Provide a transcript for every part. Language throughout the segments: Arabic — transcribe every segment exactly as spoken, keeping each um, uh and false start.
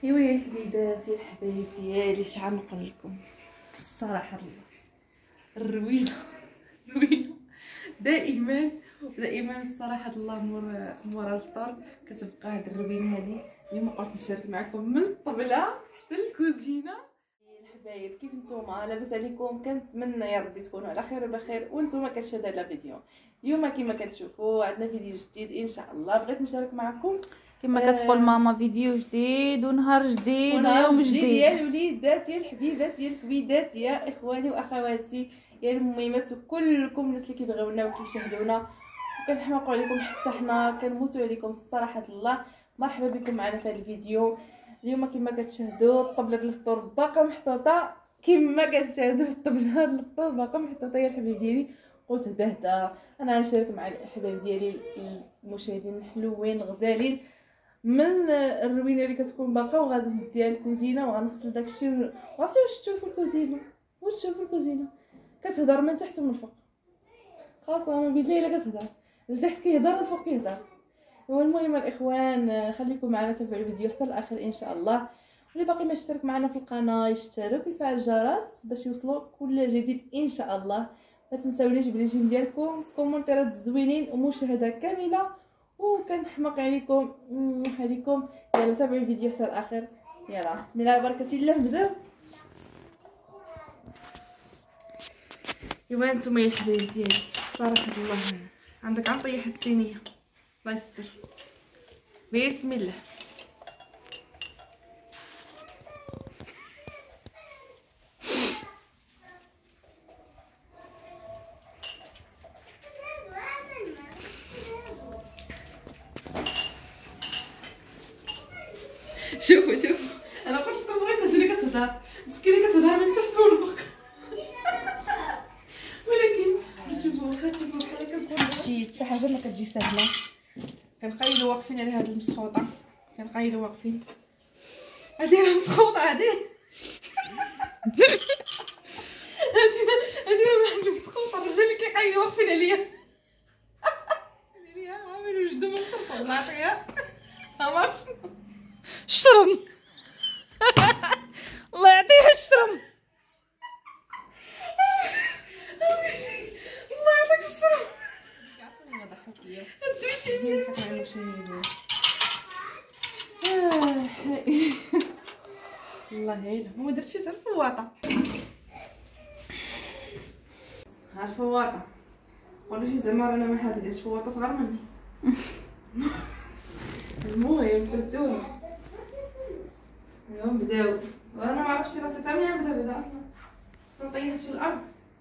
ايوا يا الكبيدات يا الحبايب ديالي، شحال نقول لكم الصراحه الروينه الروينه دائما دائما الصراحه الله مور مور الفطور كتبقى هاد الروينه هادي. اليوم قلت نشارك معكم من الطبله حتى الكوزينه. الحبايب كيف نتوما؟ لاباس عليكم؟ كنتمنى يا ربي تكونوا على خير وبخير وانتم كتشاهدوا على فيديو. اليوم كما كتشوفوا عندنا فيديو جديد ان شاء الله. بغيت نشارك معكم كما كتقول ماما فيديو جديد ونهار جديد ويوم جديد يا الوليدات يا الحبيبات يا الكبيدات يا اخواني واخواتي يا المهمات وكلكم الناس اللي كيبغيونا وكيشاهدونا وكنحماقوا عليكم حتى حنا كنموتوا عليكم الصراحه الله. مرحبا بكم معنا في هذا الفيديو. اليوم كما كتشاهدوا طبله الفطور باقا محطوطه، كما كتشاهدوا الطبله الفطور باقا محطوطه يا الحبيب ديالي. قلت هدا هدا انا غنشارك مع الحبايب ديالي المشاهدين الحلوين الغزالين من الروينه اللي كتكون باقا، وغادي نديها الكوزينه وغنغسل داكشي. وعرفتي واش تشوفوا الكوزينه؟ واش تشوفوا الكوزينه كتهضر من تحت ومن الفوق. قسما بالله الا كتهضر لتحت كيهضر والفوق كيهضر. والمهم الاخوان خليكم معنا تابعوا الفيديو حتى الاخر ان شاء الله. واللي باقي ما اشترك معنا في القناه يشترك ويفعل الجرس باش يوصلوا كل جديد ان شاء الله. ما تنساونيش بالجيم ديالكم، كومونتيرات زوينين ومشاهده كامله، وكنحماق عليكم عليكم. يلا تابعوا الفيديو حتى الاخر. يلا بسم الله وبركه الله نبداو. ايوا نتوما يا الحبايب ديالي صراحه الله عندك عم طيح الصينيه الله يستر. بسم الله. شوفوا شوفوا انا قلت لكم غير الناس اللي كتهضر مسكينه كتهضر من تحت والفوق ولكن شوفوا واخا تشوفوا بحال هكا بصح شي حتى حاجه ما كتجي سهله. كنقيدو واقفين على هاد المسخوطه، كنقيدو واقفين هادي راه مسخوطه هادي هادي هادي راه واحد المسخوطه. الرجال اللي كيقيدو واقفين عليا عليا عامل وجدو من الطرف الله يعطيها ها الشرم الله يعطيها الشرم الله يعطيك الشرم. عرفتي ضحك ليا هادشي نضحك مع المشاهدين. الله يعينها ما درتش حتى الفواطه. ها الفواطه قولوا شي زعما رانا ما حادقاش فواطه صغار مني. المهم شدوني اليوم بداو وانا ما عرفتش راسي حتى منين نبدا بدا اصلا اصلا طيحت شي الارض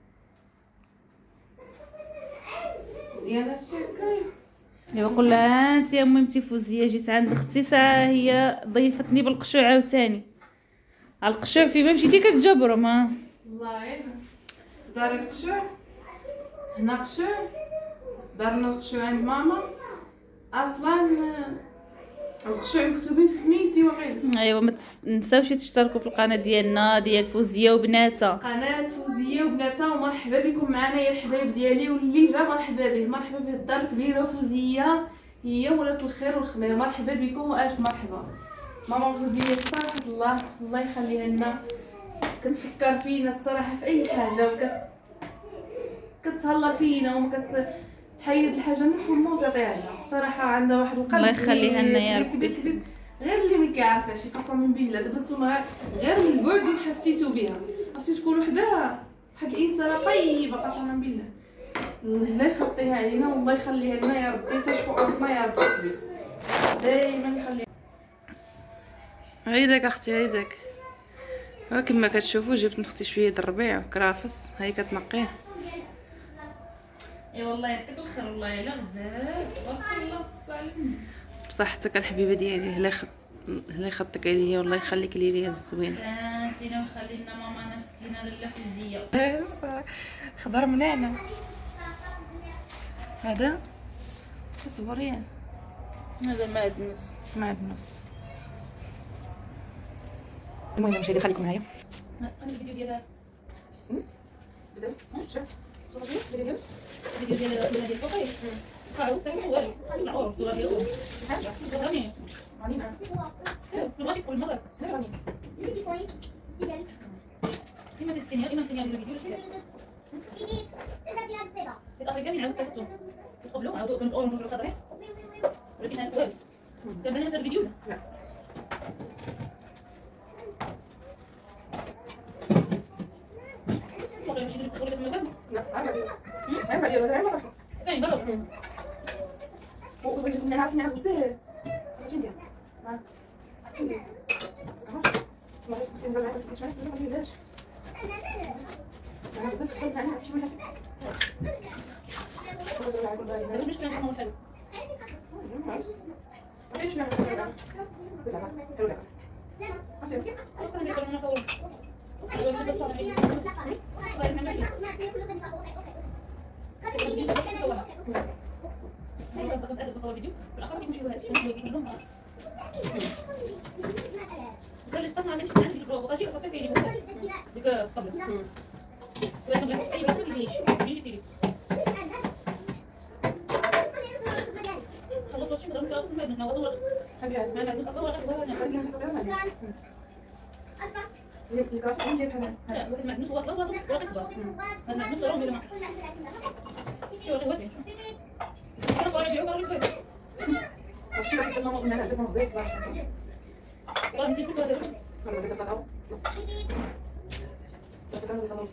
مزيان هادشي هكايا. ايوا قول لها انت يا ميمتي فوزيه جيت عند اختي ساعه هي ضيفتني بالقشوع عاوتاني. القشوع في ما مشيتي كتجبروا ما الله يعينها. دار القشوع هنا قشوع دارنا القشوع عند ماما اصلا القشوع مكتوبين في سميتي وغير. ايوا ما تنساوش تشتركوا في القناه ديالنا ديال فوزيه وبناتها، قناه فوزيه وبناتها. ومرحبا بكم معنا يا الحبايب ديالي واللي جا مرحبا به. مرحبا به الدار الكبيره فوزيه هي ولات الخير والخمير. مرحبا بكم والف مرحبا. ماما فوزيه صراحه الله الله يخليها لنا كتفكر فينا الصراحه في اي حاجه وكت كتهلا فينا وما كت تحيد الحاجه من فمو وتعطيها لنا. الصراحه عندها واحد القلب الله يخليها لنا يا ربي. كبير كبير غير اللي ما كيعرفهاش قسما بالله. دابا نتوما غير من البعد حسيتو بها خاصك تكون وحدها واحد الانسانه طيبه قسما بالله. الله يخطيها علينا والله يخليها لنا يا ربي. تشفوا راسنا يا ربي كبير دائما يخليها. هايداك اختي هايداك ها كما كتشوفوا جبت اختي شويه د الربيع وكرافس هاي كتنقيه. اي والله يعطيك الخير والله الا غزال تبارك الله الصالحين. بصحتك الحبيبه ديالي الله يخط الله يخطك عليا والله يخليك ليا الزوين. انتينا وخلي لنا ماما مسكينه لاله فوزيه خضر منعنع هذا صبريان هذا معدنوس معدنوس. المهم مشاهدي خليكم معايا. الفيديو ديالها بداو شوف الفيديو ديال الفيديو ديال ديال الفطير خاو سامي والو طلعوا الصوره ديالهم حاجه غني علينا بغيتي تدخل المغرب لا راني إما تحسيني إما تسيني الفيديو الأخير كامل عاود صيفطو تقبلو عاودو كانوا الأورنج والجو الخضري ولكن هاد والو كان بان هذا الفيديو لا باغي نمشي ندخل لك المكان لا عادي عادي عادي عادي صح ثاني برا وبغيت نعرف نعرف بزاف اش ندير ها اش ندير ما عرفتش ندير معاك كيفاش ما نديرهاش انا بزاف حاولت نعمل شي حاجه مش مشكلة نعمل حلو علاش نعمل كذا لا لا حلو لك عرفتي خلاص ندير لنا نصور خلاص كنت قاعده نصور فيديو في الاخر كيمشيو هاد الفيديو قال لي استنى عندي عندي البروطاجي وصافي كيجيبوا ديك الطبله ولكن بغيت اي بلاصه ما كيجيش يجي فيديو خلصت هادشي نضرب كلاص ما بغيت نوض خليها ما عندي اصلا ولا غير خليها تصبر اللي كرهت ندير بحال لا واحد معدنوس واصله راسو ولا كتبار هاد المعدنوس راه ميلو شي واحد واسع انا قاري بيعو قاري بيعو هادشي اللي كنا قلنا هذا مزيان صراحه قاري نسيت كل هذا والله بس قطعوا بس كانوا يطلعوا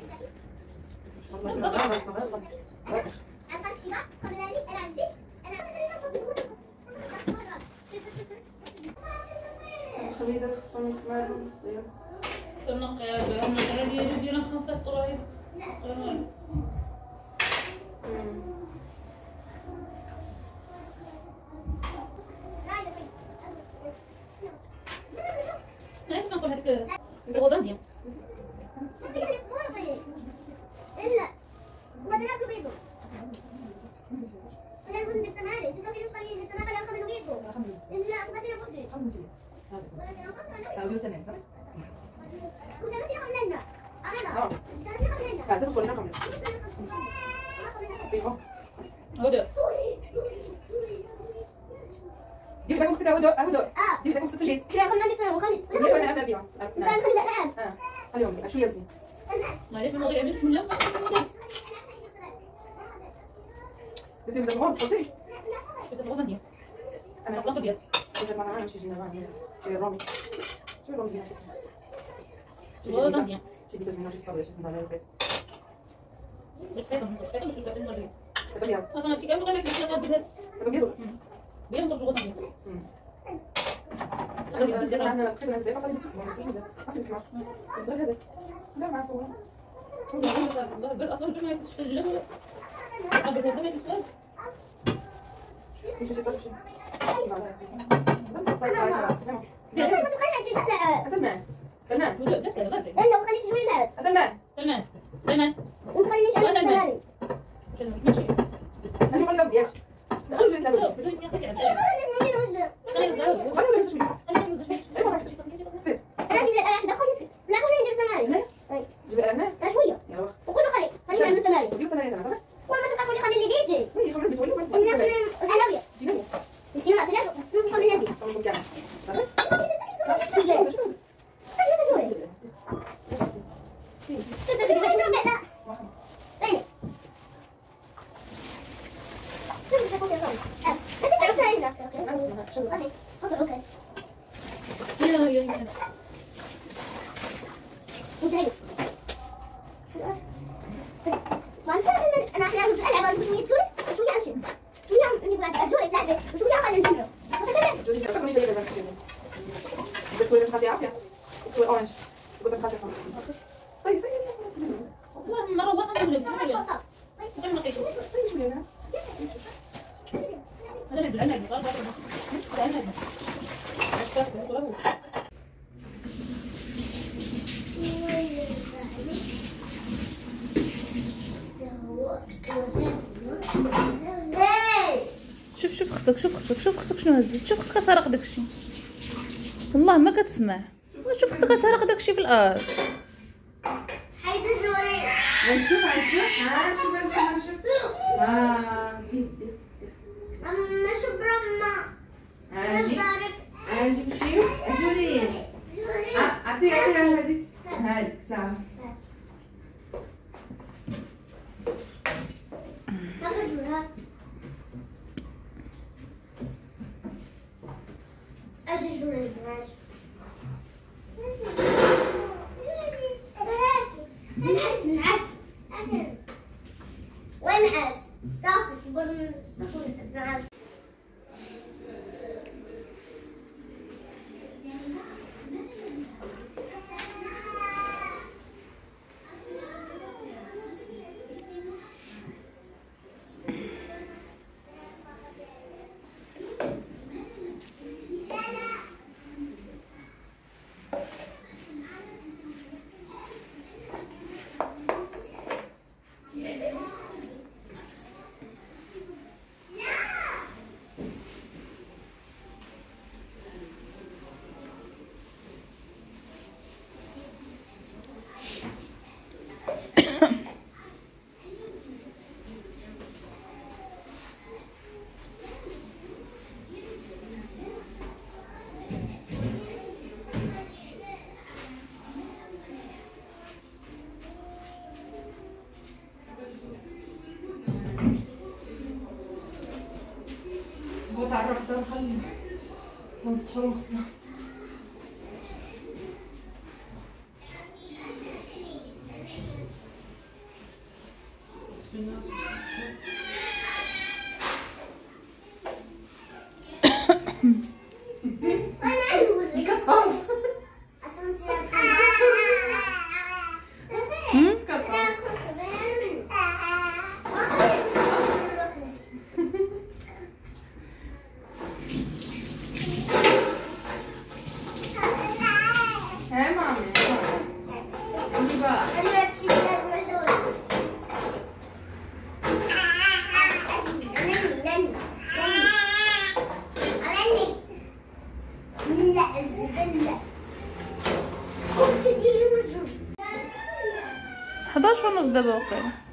الخبيزات خصهم يتمالوا تنقي هذا ديال ديال خمسة طرايب عرفت نقول هذيك الغوزان ديال إلا وأنا أكل بيض أنا أقول لك تمارين تقولي لي قليل التمارين أنا أكل بيض إلا أبغى أنا بودي تعودوا تنام صح؟ كنت أنا في قبلنا أنا اه كنت في قبلنا لا تدخل لنا قبل ايوه هدى جيب لك مختك هدوء هدوء آه جيب لك مختك في البيت إحنا قلنا لك ترى خلي جيب انا ابدا بيها أنت خلي الألعاب اه خليهم شويه زين معليش من المواضيع عملت شنو لا قلتي بدك غلط قلتي بس الغوزان ديال انا بلاصه بيض قلت مره نمشي جينا غادي شي رومي شي رومي زين الغوزان ديال شي بيت منه شي صحاب شي صندوق البيت الخيطه الخيطه مش الخيطه المغربيه هذا بيها اصلا هادشي كامل غير ما كاينش غير بهذا هذا بيض بيان ندوز الغوزان ديال هذا انا خدنا مزيان قال لي تسمع مزيان عرفتي الحمار مزيان هذا مزيان مع صور البر اصلا البر ما يكونش الجلاب قبل هذا ما يكونش كيفاش يصير شي سلمان سلمان لا لا سلمان إلا وخلي شوي لعب سلمان سلمان سلمان وخليني شوي تمارين مش انا ما سمعتش انا نقول لهم دياش دخلوا جيت لهم شوف شوف سياسه العب أنا ولا ولا شويه انا كنت شويه ايوا سير أجيب الألعاب دخل لا خليني ندير تمارين جيب لنا لا شوية يلا واخا وقولوا خلي خليني نعمل تمارين جيب ثمانية سنة صح؟ وما تبقى تقولي خليني ديتي وي خلينا نبيت ولا إني أخلي العلوية جينا أنتي ما أصلاً خليني هذه نقول كاع صح؟ يا يا انا احنا العب شويه توري وشويه امشي شويه نجيب لك جوري تلعبي وشويه خلينا نجيبها جوزي كذا كم يسوي لك شيء بدك تسوي لك خاطي عافية تسوي اورنج بدك خاطي خمسة طيب طيب والله مره وصلت من الجنة غير ما قيسوا هذا نعزل على النعزل هذا على النعزل شوف شوف اختك شوف اختك شوف اختك شنو هزت شوف اختك كتهرق داكشي والله ما كتسمع شوف اختك كتهرق داكشي في الارض حيد جوري نشوف نشوف ها نشوف نشوف نشوف ها اما شبرا ما اجي اجي بشيو اجي عطي عطيها هذيك هذيك ساعه. اجي جوري باش نعس نعس ونعس صافي يقول من الصفر نعس. تعرف ده نخلي تنصحوا مخصنا. حداش ونص دابا وقيلا.